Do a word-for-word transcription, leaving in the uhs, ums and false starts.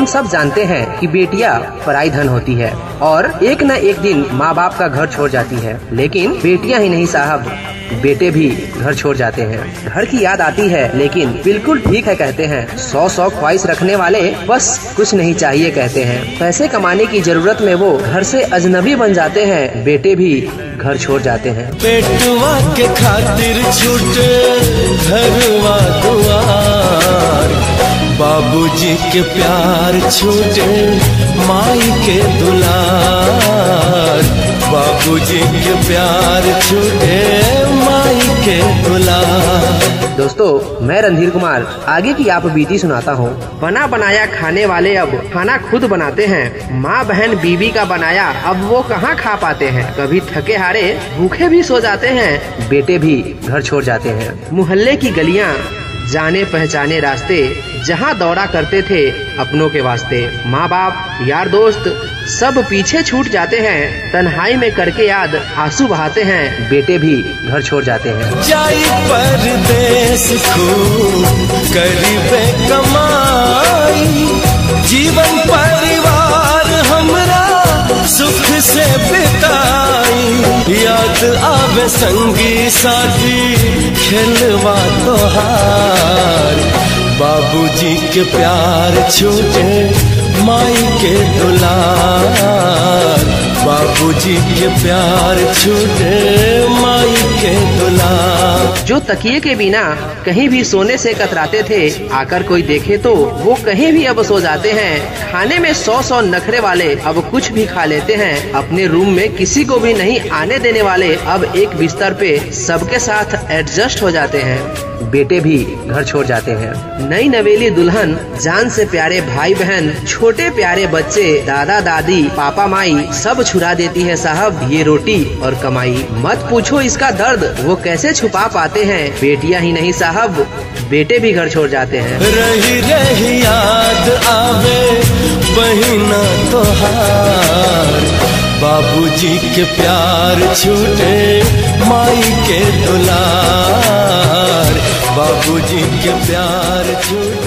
सब जानते हैं कि बेटियां पराई धन होती है और एक न एक दिन माँ बाप का घर छोड़ जाती है, लेकिन बेटियां ही नहीं साहब, बेटे भी घर छोड़ जाते हैं। घर की याद आती है लेकिन बिल्कुल ठीक है कहते हैं। सौ सौ ख्वाहिश रखने वाले बस कुछ नहीं चाहिए कहते हैं। पैसे कमाने की जरूरत में वो घर से अजनबी बन जाते हैं, बेटे भी घर छोड़ जाते हैं। बेटवा के खातिर छूटे घरवा दुआर, बाबूजी के प्यार छूटे माई के दुलार, बाबूजी के प्यार छूटे माई के दुलार। दोस्तों, मैं रणधीर कुमार आगे की आप बीती सुनाता हूँ। बना बनाया खाने वाले अब खाना खुद बनाते हैं। माँ बहन बीवी का बनाया अब वो कहाँ खा पाते हैं। कभी थके हारे भूखे भी सो जाते हैं, बेटे भी घर छोड़ जाते हैं। मोहल्ले की गलियाँ, जाने पहचाने रास्ते, जहाँ दौड़ा करते थे अपनों के वास्ते। माँ बाप, यार दोस्त सब पीछे छूट जाते हैं। तन्हाई में करके याद आंसू बहाते हैं, बेटे भी घर छोड़ जाते हैं। जाई परदेस खूब करीबे कमाई, जीवन परिवार हमरा सुख से बिताई। याद आवे संगी साथी खेलवा तोहार, बाबूजी के प्यार छूटे माई के दुलार, बाबूजी के प्यार छूटे माई के दुलार। जो तकिए के बिना कहीं भी सोने से कतराते थे, आकर कोई देखे तो वो कहीं भी अब सो जाते हैं। खाने में सौ सौ नखरे वाले अब कुछ भी खा लेते हैं। अपने रूम में किसी को भी नहीं आने देने वाले अब एक बिस्तर पे सबके साथ एडजस्ट हो जाते हैं, बेटे भी घर छोड़ जाते हैं। नई नवेली दुल्हन, जान से प्यारे भाई बहन, छोटे प्यारे बच्चे, दादा दादी, पापा माई सब छुड़ा देती है साहब ये रोटी और कमाई। मत पूछो इसका दर्द वो कैसे छुपा पाते हैं। बेटियां ही नहीं साहब, बेटे भी घर छोड़ जाते हैं। रही रही याद आवे बहिना तोहार, बाबूजी के प्यार छूटे माई के दुलार, बाबूजी के प्यार छूटे